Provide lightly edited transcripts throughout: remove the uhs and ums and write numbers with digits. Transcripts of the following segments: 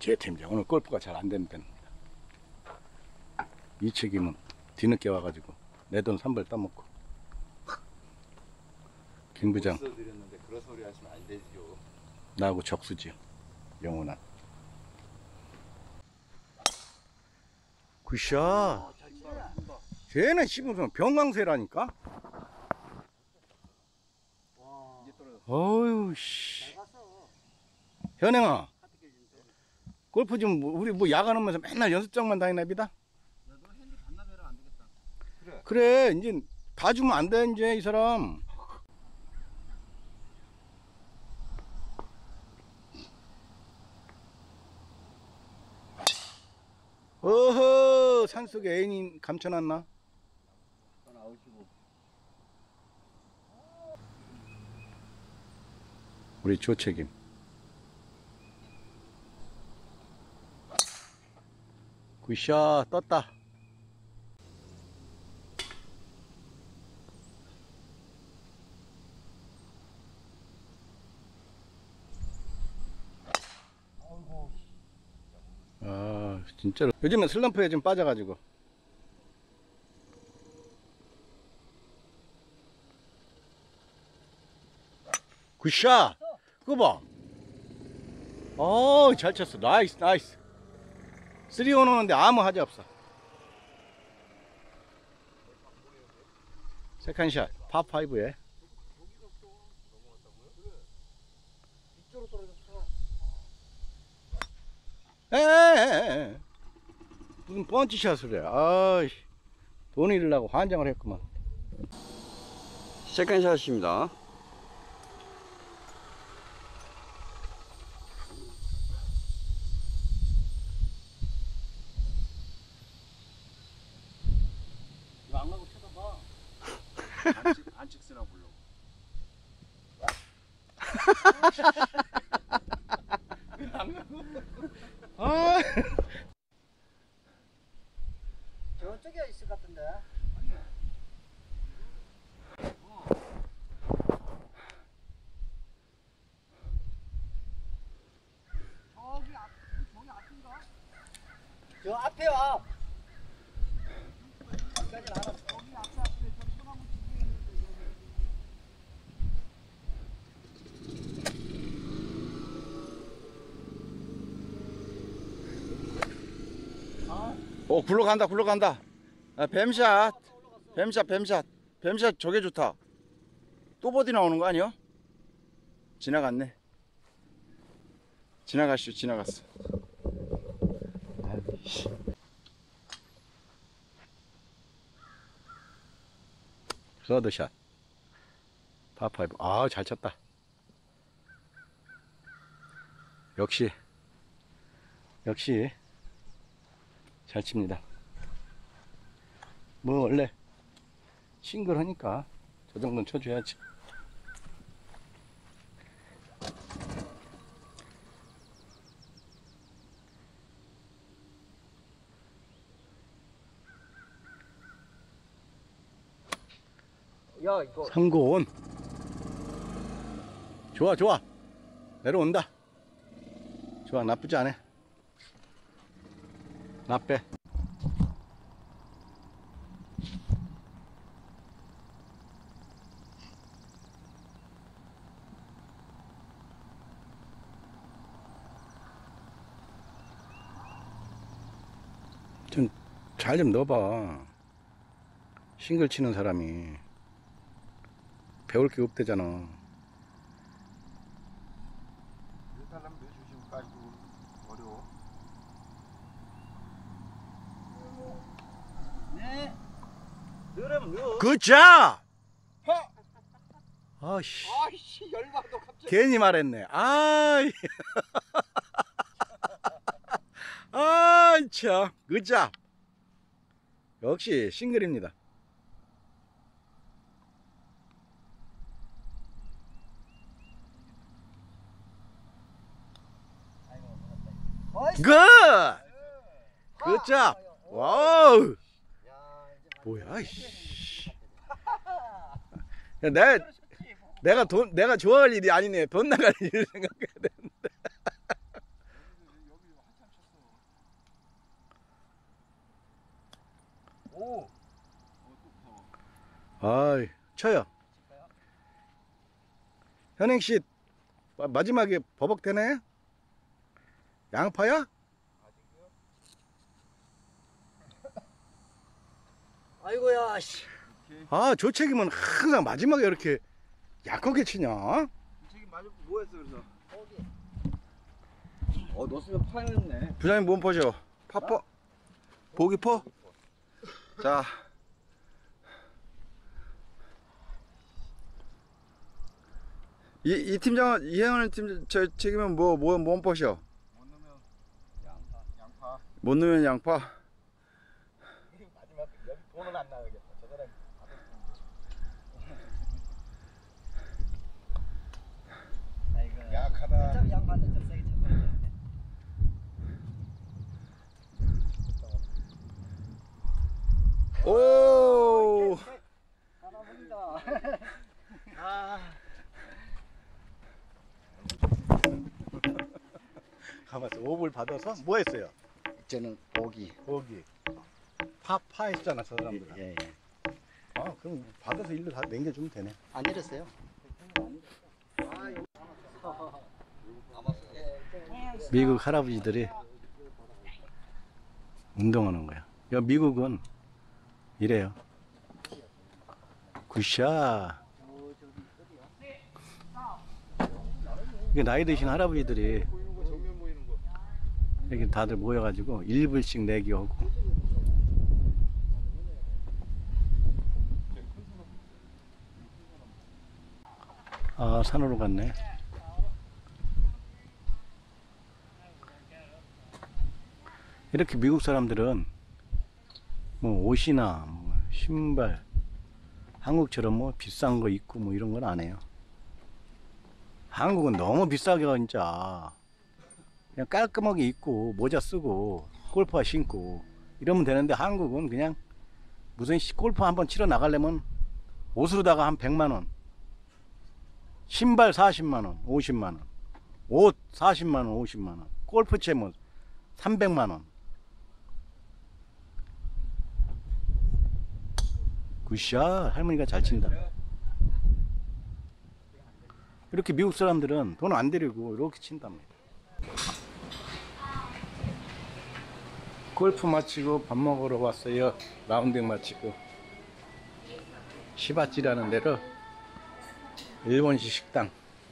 제 팀장 오늘 골프가 잘 안 되는 편입니다. 이 책임은 뒤늦게 와가지고 내 돈 3벌 따먹고. 김 부장 드렸는데 그런 소리 하시면 안 되죠. 나하고 적수지요. 영원한. 굿샷. 쟤는 씹으면 병강세라니까. 어휴 씨. 현행아, 골프 좀 우리 뭐 야간하면서 맨날 연습장만 다니나 비다. 너 핸디 반납해라 안 되겠다. 그래 이제 다 주면 안 돼 이제 이 사람. 어허, 산속에 애인이 감춰놨나? 넌 아웃이고. 우리 조책임. 굿샷 떴다. 아 진짜로 요즘은 슬럼프에 좀 빠져가지고. 굿샷. 그거 봐. 잘 쳤어. 나이스 나이스. 3온 오는데 아무 하자 없어. 세컨샷 파5에 에에에 무슨 펀치샷을 해. 아이 돈 잃으려고 환장을 했구만. 세컨샷입니다. 안 가고 쳐다봐. 안찍 쓰나 불러. 아 저쪽에 있을 것 같은데. 저 앞에 와. 여기까지는 알았어. 여기 앞에 저 소나무 뒤에 굴러간다 굴러간다. 아, 뱀샷. 뱀샷 저게 좋다. 또 버디 나오는 거 아니야? 지나갔네. 지나갔어. 서드샷 파5. 아 잘 쳤다. 역시 잘 칩니다. 뭐 원래 싱글 하니까 저 정도는 쳐줘야지. 야, 이거 3구 온. 좋아 내려온다. 좋아 나쁘지 않아. 나빼. 좀 잘 좀 넣어봐. 싱글 치는 사람이 배울 게 없대잖아. 이 사람 내주심까지 어려워. 네. 넣으라면 넣어. 굿잡. 아씨 아이씨 열받아 갑자기. 괜히 말했네. 아이 아이 참 굿잡. 역시 싱글입니다. 굿! 굿잡! 와우! 뭐야, 이씨. 야, 내가 좋아할 일이 아니네. 돈 나갈 일을 생각해야 되는데. 아이, 쳐요. 현행 씨, 마지막에 버벅대네? 양파야? 아이고야 씨. 아, 조책이면 항상 마지막에 이렇게 약하게 치냐? 책임 맞고 뭐 했어 그래서? 넣었으면 파였네. 부장님 뭔 퍼셔? 파퍼? 보기 퍼? 자. 이 팀장 이혜원의 팀 저 책임은 뭔 퍼셔? 못 넣으면 양파. 못 넣으면 양파. 마지막 여기 돈은 안 나가겠다. 저 사람 아이고. 약하다. 어차피 양파는 좀 세게 쳐버려. 오! 하나입니다. 아. 가만있어. 5불 받아서 뭐 했어요? 저는 고기. 거기 파 했잖아, 저 사람들. 예. 아, 그럼 받아서 일로 다 남겨주면 되네. 안 잃었어요? 미국 할아버지들이 운동하는 거야. 야, 미국은 이래요. 굿샷. 이게 나이 드신 할아버지들이 여기 다들 모여가지고 1불씩 내기 하고. 아, 산으로 갔네. 이렇게 미국 사람들은 뭐 옷이나 뭐 신발, 한국처럼 뭐 비싼 거 입고 뭐 이런 건 안 해요. 한국은 너무 비싸게 진짜. 그냥 깔끔하게 입고 모자 쓰고 골프화 신고 이러면 되는데, 한국은 그냥 무슨 골프 한번 치러 나가려면 옷으로다가 한 100만원, 신발 40만원, 50만원, 옷 40만원, 50만원, 골프채 뭐 300만원. 굿샷. 할머니가 잘 친다. 이렇게 미국 사람들은 돈 안 들이고 이렇게 친답니다. 골프 마치고 밥 먹으러 왔어요. 라운딩 마치고 시바찌라는 데로 일본식 식당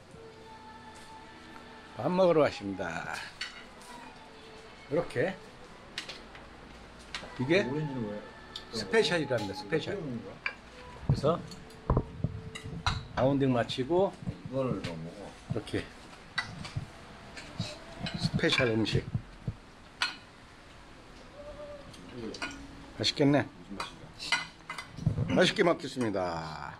밥 먹으러 왔습니다. 이렇게 이게 스페셜이랍니다. 스페셜. 그래서 라운딩 마치고 이렇게 스페셜 음식 맛있겠네. 맛있게 먹겠습니다.